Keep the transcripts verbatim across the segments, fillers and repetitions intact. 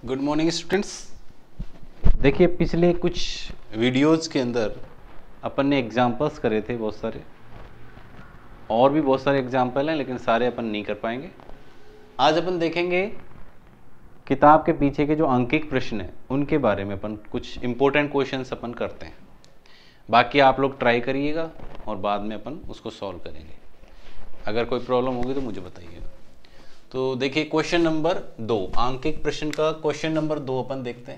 Good morning students. देखिए पिछले कुछ वीडियोज़ के अंदर अपन ने एग्जाम्पल्स करे थे बहुत सारे, और भी बहुत सारे एग्जाम्पल हैं लेकिन सारे अपन नहीं कर पाएंगे। आज अपन देखेंगे किताब के पीछे के जो अंकित प्रश्न हैं उनके बारे में अपन कुछ इम्पोर्टेंट क्वेश्चंस अपन करते हैं। बाकी आप लोग ट्राई करिएगा और बाद में अपन उसको सॉल्व करेंगे। अगर कोई प्रॉब्लम होगी तो मुझे बताइएगा। तो देखिए क्वेश्चन नंबर दो, आंकिक प्रश्न का क्वेश्चन नंबर दो अपन देखते हैं।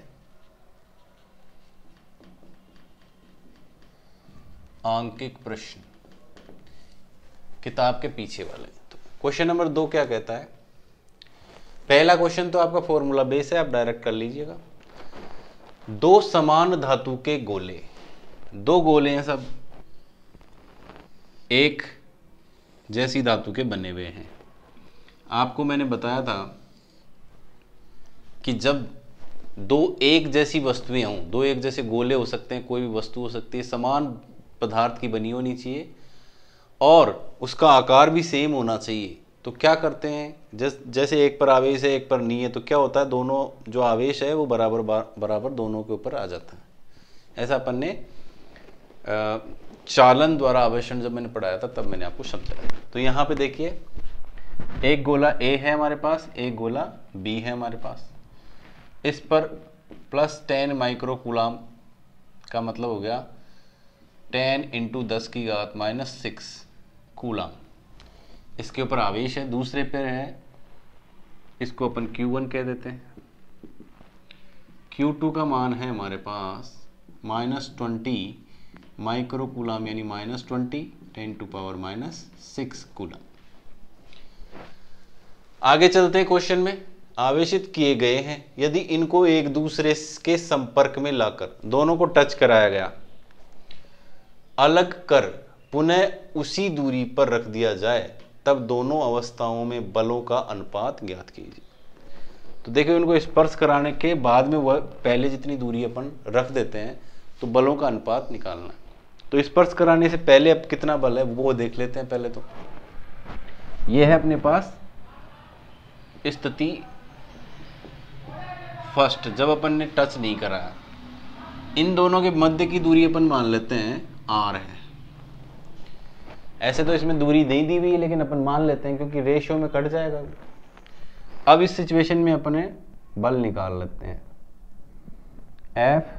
आंकिक प्रश्न किताब के पीछे वाले। तो क्वेश्चन नंबर दो क्या कहता है? पहला क्वेश्चन तो आपका फॉर्मूला बेस है, आप डायरेक्ट कर लीजिएगा। दो समान धातु के गोले, दो गोले हैं सब एक जैसी धातु के बने हुए हैं। आपको मैंने बताया था कि जब दो एक जैसी वस्तुएं हों, दो एक जैसे गोले हो सकते हैं, कोई भी वस्तु हो सकती है, समान पदार्थ की बनी होनी चाहिए और उसका आकार भी सेम होना चाहिए। तो क्या करते हैं, जैस जैसे एक पर आवेश है एक पर नहीं है, तो क्या होता है, दोनों जो आवेश है वो बराबर बराबर दोनों के ऊपर आ जाता है। ऐसा अपन ने चालन द्वारा आवेशन जब मैंने पढ़ाया था तब मैंने आपको समझाया। तो यहाँ पे देखिए एक गोला A है हमारे पास, एक गोला B है हमारे पास। इस पर प्लस टेन माइक्रो कूलाम का मतलब हो गया टेन इंटू दस की घात माइनस सिक्स कूलाम। इसके ऊपर आवेश है। दूसरे पर है, इसको अपन क्यू वन कह देते हैं। क्यू टू का मान है हमारे पास माइनस ट्वेंटी माइक्रो कूलाम, यानी minus twenty ten to power minus six coulomb. आगे चलते हैं क्वेश्चन में। आवेशित किए गए हैं, यदि इनको एक दूसरे के संपर्क में लाकर दोनों को टच कराया गया, अलग कर पुनः उसी दूरी पर रख दिया जाए, तब दोनों अवस्थाओं में बलों का अनुपात ज्ञात कीजिए। तो देखिए उनको स्पर्श कराने के बाद में वह पहले जितनी दूरी अपन रख देते हैं तो बलों का अनुपात निकालना है। तो स्पर्श कराने से पहले अब कितना बल है वो देख लेते हैं। पहले तो ये है अपने पास स्थिति फर्स्ट, जब अपन ने टच नहीं कराया। इन दोनों के मध्य की दूरी अपन मान लेते हैं आर है। ऐसे तो इसमें दूरी नहीं दी हुई है लेकिन अपन मान लेते हैं क्योंकि रेशियो में कट जाएगा। अब इस सिचुएशन में अपने बल निकाल लेते हैं। एफ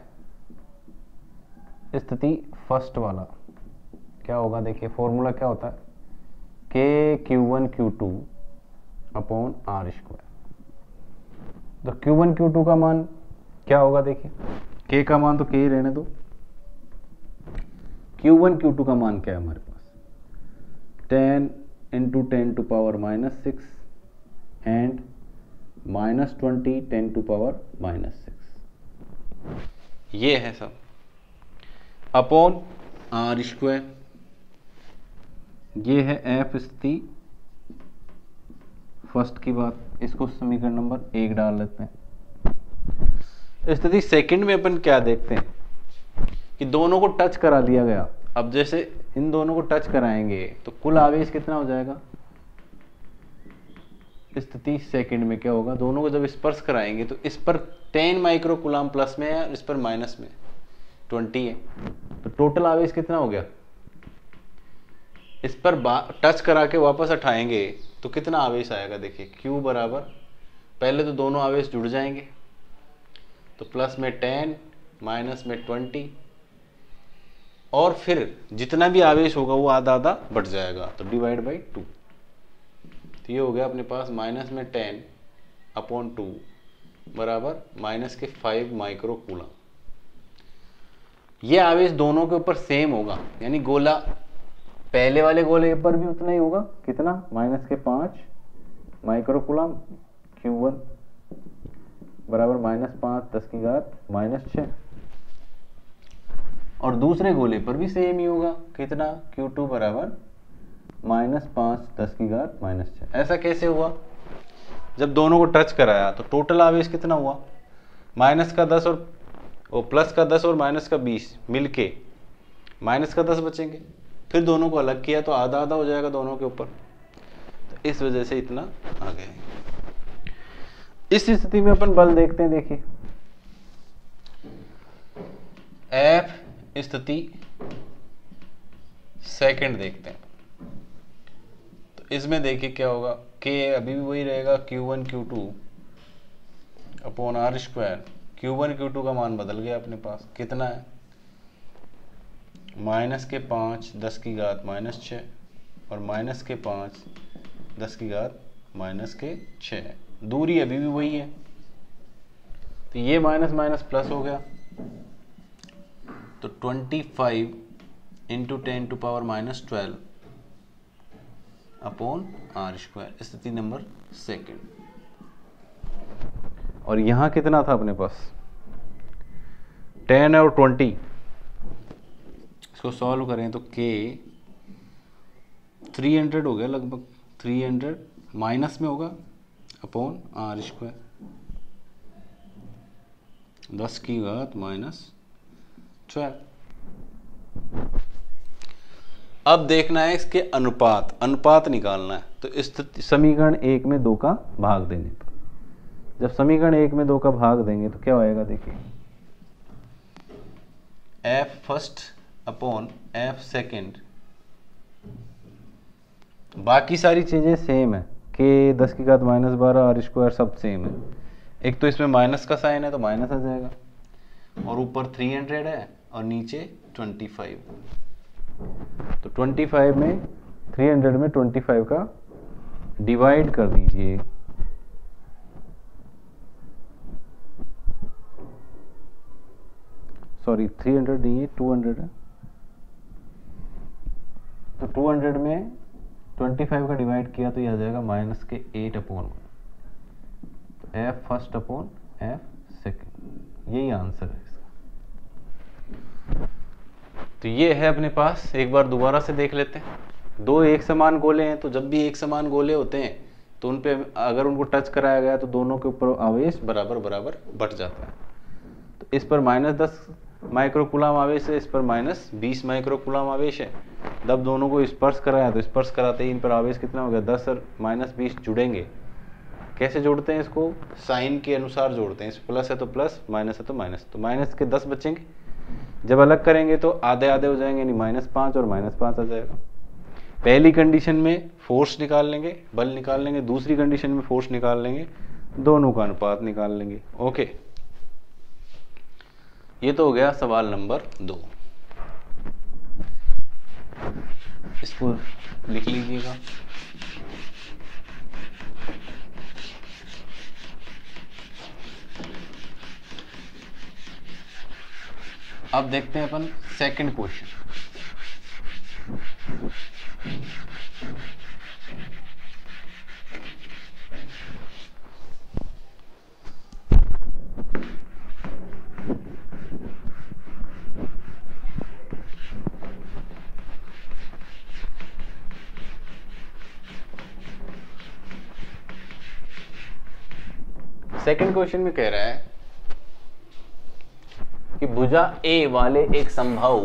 स्थिति फर्स्ट वाला क्या होगा, देखिए फॉर्मूला क्या होता है, K Q one Q two upon R square. तो क्यू वन क्यू टू का मान क्या होगा, देखिए के का मान तो के ही रहने दो। क्यू वन क्यू टू का मान क्या है हमारे पास, ten into ten to power minus six and minus twenty ten to power minus six. ये है सब अपॉन आर स्क्वायर। ये है एफ स्थिति फर्स्ट की बात। इसको समीकरण नंबर एक डाल लेते हैं। स्थिति सेकंड में अपन क्या देखते हैं कि दोनों को टच करा दिया गया। अब जैसे इन दोनों को टच कराएंगे तो कुल आवेश कितना हो जाएगा। स्थिति सेकंड में क्या होगा, दोनों को जब स्पर्श कराएंगे तो इस पर टेन माइक्रो कूलाम प्लस में है और इस पर माइनस में ट्वेंटी है। तो टोटल आवेश कितना हो गया। इस पर टच करा के वापस उठाएंगे तो कितना आवेश आएगा, देखिए Q बराबर, पहले तो दोनों आवेश जुड़ जाएंगे तो प्लस में टेन माइनस में ट्वेंटी और फिर जितना भी आवेश होगा वो आधा आधा बढ़ जाएगा तो डिवाइड बाई टू। तो ये हो गया अपने पास माइनस में टेन अपॉन टू बराबर minus K five micro coulomb. ये आवेश दोनों के ऊपर सेम होगा, यानी गोला पहले वाले गोले पर भी उतना ही होगा, कितना, माइनस के पाँच माइक्रो कूलाम क्यू वन बराबर माइनस पाँच दस की घात माइनस छः। और दूसरे गोले पर भी सेम ही होगा, कितना, क्यू टू बराबर माइनस पाँच दस की घात माइनस छः। ऐसा कैसे हुआ, जब दोनों को टच कराया तो टोटल आवेश कितना हुआ, माइनस का दस और ओ प्लस का दस और माइनस का बीस मिलके माइनस का दस बचेंगे। फिर दोनों को अलग किया तो आधा आधा हो जाएगा दोनों के ऊपर। तो इस वजह से इतना आ गया। इस स्थिति में अपन बल देखते हैं, देखिए एफ स्थिति सेकंड देखते हैं। तो इसमें देखिए क्या होगा, के अभी भी वही रहेगा Q one Q two upon R square. Q one Q two का मान बदल गया अपने पास, कितना है माइनस के पाँच दस की घात माइनस छः और माइनस के पाँच दस की घात माइनस के छः। दूरी अभी भी वही है, तो ये माइनस माइनस प्लस हो गया, तो twenty five into ten to power minus twelve upon R square, स्थिति नंबर सेकेंड। और यहां कितना था अपने पास, टेन और ट्वेंटी। इसको सॉल्व करें तो के थ्री हंड्रेड हो गया लगभग, थ्री हंड्रेड माइनस में होगा अपॉन आर स्क्वायर, दस की घात माइनस ट्वेल्व। अब देखना है इसके अनुपात, अनुपात निकालना है। तो इस समीकरण एक में दो का भाग देने पर, जब समीकरण एक में दो का भाग देंगे तो क्या होएगा, देखिए F first upon F second, बाकी सारी चीजें सेम है, के दस की घात माइनस बारह आर स्क्वायर सब सेम है। एक तो इसमें माइनस का साइन है तो माइनस आ जाएगा, और ऊपर थ्री हंड्रेड है और नीचे ट्वेंटी फाइव। तो ट्वेंटी फाइव में थ्री हंड्रेड में ट्वेंटी फाइव का डिवाइड कर दीजिए, सॉरी थ्री हंड्रेड नहीं है टू हंड्रेड है, तो टू हंड्रेड में ट्वेंटी फाइव का डिवाइड किया तो यह आ जाएगा माइनस के एट अपॉन, तो F first upon F second, यही आंसर है इसका। तो ये है अपने पास, एक बार दोबारा से देख लेते हैं। दो एक समान गोले हैं, तो जब भी एक समान गोले होते हैं तो उन पे अगर उनको टच कराया गया तो दोनों के ऊपर आवेश बराबर बराबर बट जाता है। तो इस पर माइनस दस माइक्रोकुलाम आवेश है, इस पर माइनस बीस माइक्रोकुलाम आवेश है। जब दोनों को स्पर्श कराया तो स्पर्श कराते ही इन पर आवेश कितना हो गया, दस और माइनस बीस जुड़ेंगे। कैसे जोड़ते हैं इसको, साइन के अनुसार जोड़ते हैं, इस प्लस है तो प्लस, माइनस है तो माइनस, तो माइनस के दस बचेंगे। जब अलग करेंगे तो आधे आधे हो जाएंगे, यानी माइनस पाँच और माइनस पाँच आ जाएगा। पहली कंडीशन में फोर्स निकाल लेंगे, बल निकाल लेंगे, दूसरी कंडीशन में फोर्स निकाल लेंगे, दोनों का अनुपात निकाल लेंगे। ओके, ये तो हो गया सवाल नंबर दो। इसको लिख लीजिएगा। अब देखते हैं अपन सेकंड क्वेश्चन। सेकंड क्वेश्चन में कह रहा है कि भुजा ए वाले एक समबाहु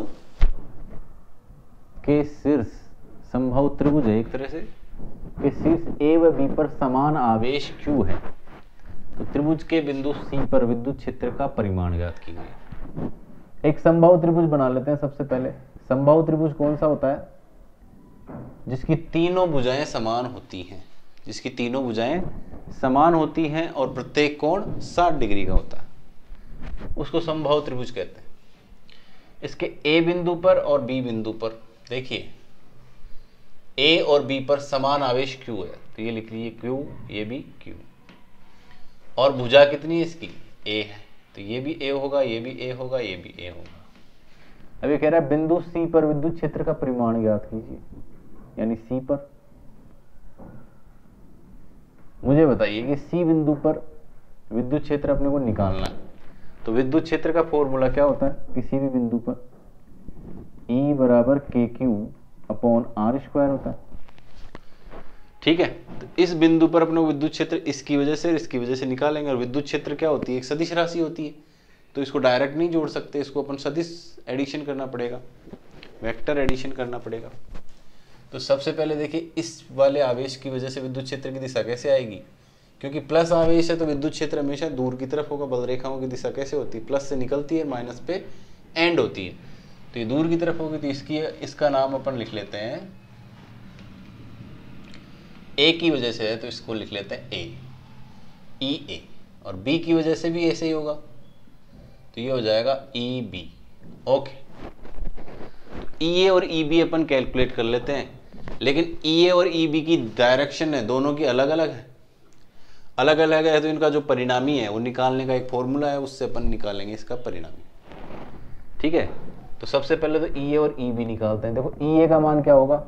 के शीर्ष, समबाहु त्रिभुज है एक तरह से, के शीर्ष ए व बी पर समान आवेश Q है। तो त्रिभुज के बिंदु C पर विद्युत क्षेत्र का परिमाण ज्ञात कीजिए। एक समबाहु त्रिभुज बना लेते हैं सबसे पहले। समबाहु त्रिभुज कौन सा होता है, जिसकी तीनों भुजाएं समान होती हैं, जिसकी तीनों भुजाएं समान होती हैं और प्रत्येक कोण साठ डिग्री का होता है, उसको समबाहु त्रिभुज कहते हैं। इसके A बिंदु पर और B बिंदु पर देखिए A और B पर समान आवेश Q है, तो ये लिख लीजिए Q, ये भी Q। और भुजा कितनी है इसकी, A है, तो ये भी A होगा, ये भी A होगा, ये भी A होगा। अब ये कह रहा है बिंदु C पर विद्युत क्षेत्र का परिमाण ज्ञात कीजिए, यानी C पर। मुझे बताइए कि C बिंदु पर विद्युत क्षेत्र अपने को निकालना है, तो विद्युत क्षेत्र का फॉर्मूला क्या होता है किसी भी बिंदु पर, E बराबर K Q upon R square होता है। ठीक है, तो इस बिंदु पर अपने विद्युत क्षेत्र इसकी वजह से इसकी वजह से निकालेंगे, और विद्युत क्षेत्र क्या होती है, एक सदिश राशि होती है, तो इसको डायरेक्ट नहीं जोड़ सकते, इसको अपन सदिश एडिशन करना पड़ेगा, वेक्टर एडिशन करना पड़ेगा। तो सबसे पहले देखिए इस वाले आवेश की वजह से विद्युत क्षेत्र की दिशा कैसे आएगी, क्योंकि प्लस आवेश है तो विद्युत क्षेत्र हमेशा दूर की तरफ होगा। बल रेखाओं की दिशा कैसे होती है, प्लस से निकलती है, माइनस पे एंड होती है, तो ये दूर की तरफ होगी, तो इसकी इसका नाम अपन लिख लेते हैं, ए की वजह से है तो इसको लिख लेते हैं ए, ई ए, और बी की वजह से भी ऐसे ही होगा तो ये हो जाएगा ई बी। ओके, ई ए और ई बी अपन कैलकुलेट कर लेते हैं, लेकिन ई ए और ई बी की डायरेक्शन है दोनों की अलग अलग है, अलग अलग है तो इनका जो परिणामी है वो निकालने का एक फॉर्मूला है, उससे अपन निकालेंगे इसका परिणामी। ठीक है, तो सबसे पहले तो ई ए और ई बी निकालते हैं। देखो ई ए का मान क्या होगा,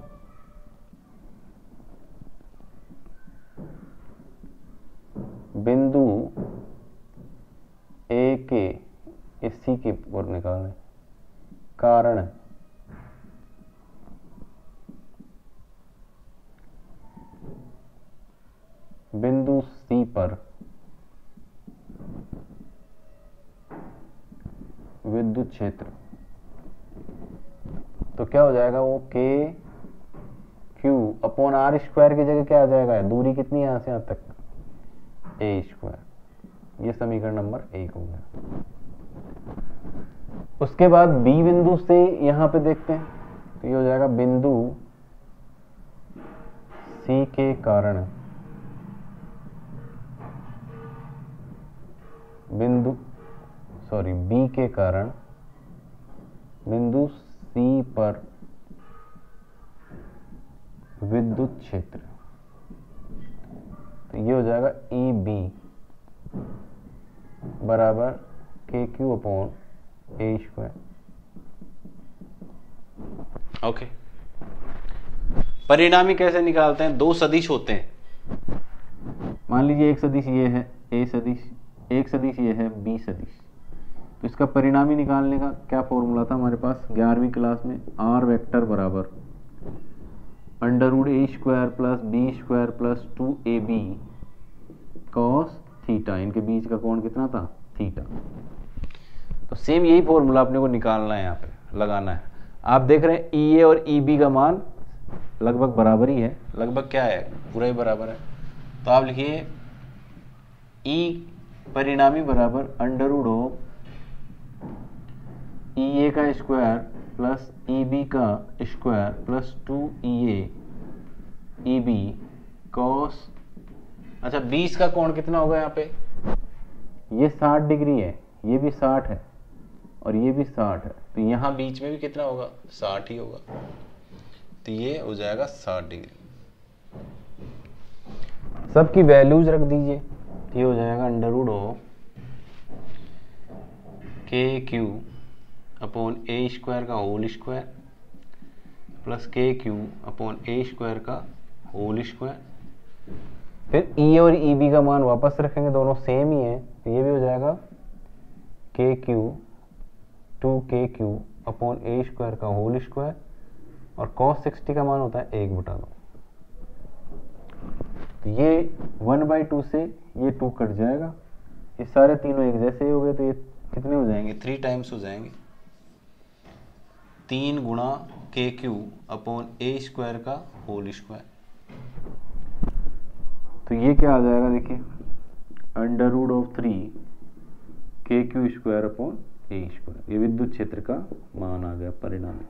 बिंदु ए के इस सी के ओर निकालें, कारण बिंदु सी पर विद्युत क्षेत्र, तो क्या हो जाएगा वो के क्यू अपॉन आर स्क्वायर की जगह क्या आ जाएगा, दूरी कितनी है यहां से यहां तक, ए स्क्वायर। ये समीकरण नंबर एक हो गया। उसके बाद बी बिंदु से यहां पे देखते हैं, तो ये हो जाएगा बिंदु सी के कारण बिंदु सॉरी बी के कारण बिंदु सी पर विद्युत क्षेत्र, तो ये हो जाएगा ई बी बराबर K Q upon A square. Okay, परिणामी कैसे निकालते हैं, दो सदिश होते हैं, मान लीजिए एक सदिश ये है ए सदिश, एक सदिश ये है बी सदिश, तो इसका परिणामी निकालने का क्या फॉर्मूला था हमारे पास ग्यारहवीं क्लास में, आर वेक्टर बराबर under root A square plus B square plus two A B cos theta, इनके बीच का कोण कितना था, थीटा। तो सेम यही फॉर्मूला अपने को निकालना है, यहाँ पे लगाना है। आप देख रहे हैं ई ए और ई बी का मान लगभग बराबर ही है, लगभग क्या है, पूरा ही बराबर है, तो आप लिखिए ई परिणामी बराबर under root of E A का स्क्वायर प्लस ई बी का square plus two E A E B cos, अच्छा बीस का कोण कितना होगा यहाँ पे, ये साठ डिग्री है, ये भी साठ है और ये भी साठ है, तो यहाँ बीच में भी कितना होगा, साठ ही होगा, तो ये हो जाएगा साठ डिग्री। सबकी वैल्यूज रख दीजिए, तो ये हो जाएगा under root of K Q upon A square का whole square plus K Q upon A square का होल स्क्वायर। फिर ई और ई बी का मान वापस रखेंगे, दोनों सेम ही है, तो ये भी हो जाएगा K Q two K Q upon A square का होल स्क्वायर, और कॉस सिक्सटी का मान होता है एक बटा दो, तो ये वन बाई टू से ये टू कट जाएगा, ये सारे तीनों एक जैसे ही हो गए, तो ये कितने हो जाएंगे, थ्री टाइम्स हो जाएंगे, तीन गुणा K Q upon A square का होल स्क्वायर, तो ये क्या आ जाएगा, देखिए under root of three K Q square upon A square, ये विद्युत क्षेत्र का मान आ गया परिणामी।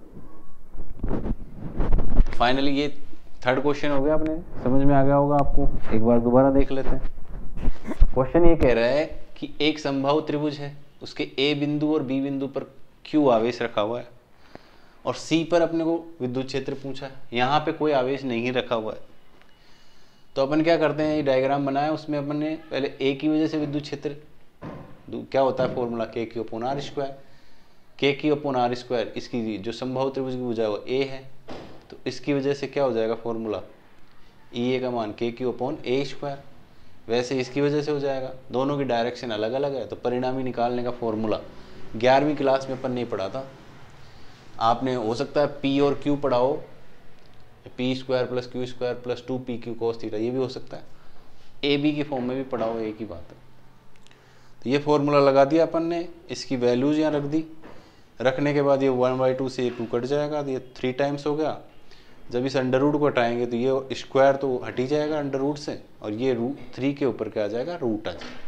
फाइनली ये थर्ड क्वेश्चन हो गया, अपने समझ में आ गया होगा आपको, एक बार दोबारा देख लेते हैं। क्वेश्चन ये कह रहा है कि एक समबाहु त्रिभुज है, उसके ए बिंदु और बी बिंदु पर क्यू आवेश रखा हुआ है और सी पर अपने को विद्युत क्षेत्र पूछा है, यहाँ पे कोई आवेश नहीं रखा हुआ है, तो अपन क्या करते हैं, ये डायग्राम बनाया, उसमें अपन ने पहले ए की वजह से विद्युत क्षेत्र क्या होता है formula, K Q upon R square, K Q upon R square, इसकी जो समबाहु त्रिभुज की भुजा है वो ए है, तो इसकी वजह से क्या हो जाएगा फॉर्मूला, ई ए का मान के क्यू अपॉन ए स्क्वायर, वैसे इसकी वजह से हो जाएगा, दोनों की डायरेक्शन अलग अलग है, तो परिणामी निकालने का फॉर्मूला ग्यारहवीं क्लास में अपन नहीं पढ़ा था, आपने हो सकता है पी और क्यू पढ़ाओ, P square plus Q square plus two P Q cos theta, ये भी हो सकता है, ए बी की फॉर्म में भी पढ़ाओ, एक ही बात है। तो ये फॉर्मूला लगा दिया अपन ने, इसकी वैल्यूज यहाँ रख दी, रखने के बाद ये वन बाई टू से ये टू कट जाएगा, तो ये थ्री टाइम्स हो गया, जब इस अंडर रूट को हटाएंगे तो ये स्क्वायर तो हट ही जाएगा अंडर रूट से, और ये रूट थ्री के ऊपर क्या आ जाएगा, रूट आ जाएगा।